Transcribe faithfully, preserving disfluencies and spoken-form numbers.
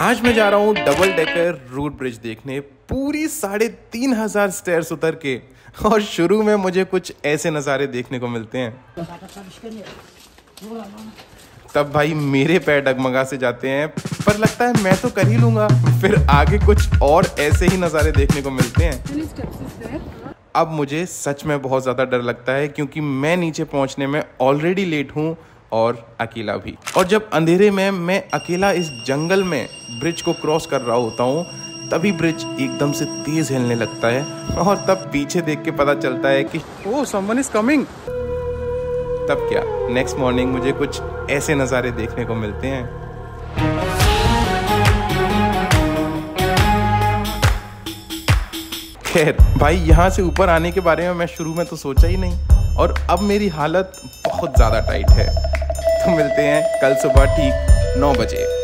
आज मैं जा रहा हूँ डबल डेकर रूट ब्रिज देखने, पूरी साढ़े तीन हजार स्टेयर्स उतर के। और शुरू में मुझे कुछ ऐसे नज़ारे देखने को मिलते हैं, तब भाई मेरे पैर डगमगा से जाते हैं, पर लगता है मैं तो कर ही लूँगा। फिर आगे कुछ और ऐसे ही नज़ारे देखने को मिलते हैं। अब मुझे सच में बहुत ज़्यादा डर लगता है, क्योंकि मैं नीचे पहुँचने में ऑलरेडी लेट हूँ और अकेला भी। और जब अंधेरे में मैं अकेला इस जंगल में ब्रिज को क्रॉस कर रहा होता हूँ, तभी ब्रिज एकदम से तेज हिलने लगता है और तब पीछे देख के पता चलता है कि ओह समवन इज कमिंग। तब क्या, नेक्स्ट मॉर्निंग मुझे कुछ ऐसे नज़ारे देखने को मिलते हैं। खैर भाई, यहाँ से ऊपर आने के बारे में मैं शुरू में तो सोचा ही नहीं, और अब मेरी हालत बहुत ज़्यादा टाइट है। तो मिलते हैं कल सुबह ठीक नौ बजे।